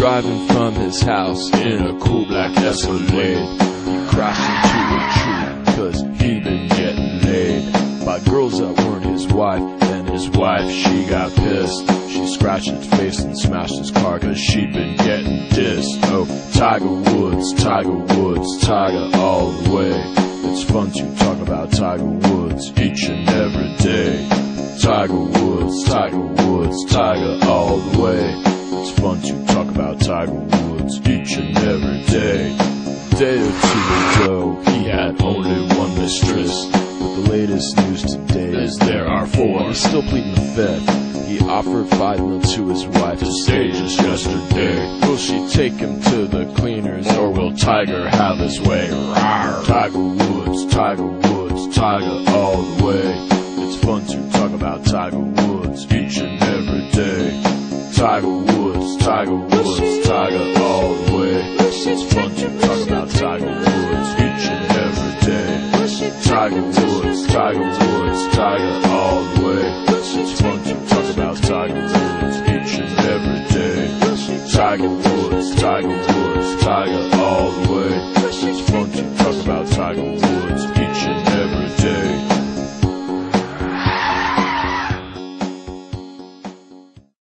driving from his house in a cool black Escalade. He crashed into a tree, cause he'd been getting laid by girls that weren't his wife, and his wife, she got pissed. She scratched his face and smashed his car, cause she'd been getting dissed. Oh, Tiger Woods, Tiger Woods, Tiger all the way. It's fun to talk about Tiger Woods each and every day. Tiger Woods, Tiger Woods, Tiger all the way. It's fun to talk about Tiger Woods each and every day. A day or two ago, he had only one mistress, but the latest news today is there are four. He's still pleading the fifth. He offered $5 million to his wife to stay just yesterday. Will she take him to the cleaners, or will Tiger have his way? Rawr. Tiger Woods, Tiger Woods, Tiger all the way. It's fun to talk about Tiger Woods each and every day. Tiger Woods, Tiger Woods, Tiger all the way. It's fun to talk about Tiger Woods each and every day. Tiger Woods, Tiger Woods, Tiger all the way. It's fun to talk about Tiger Woods each and every day. Tiger Woods, Tiger Woods, Tiger all the way.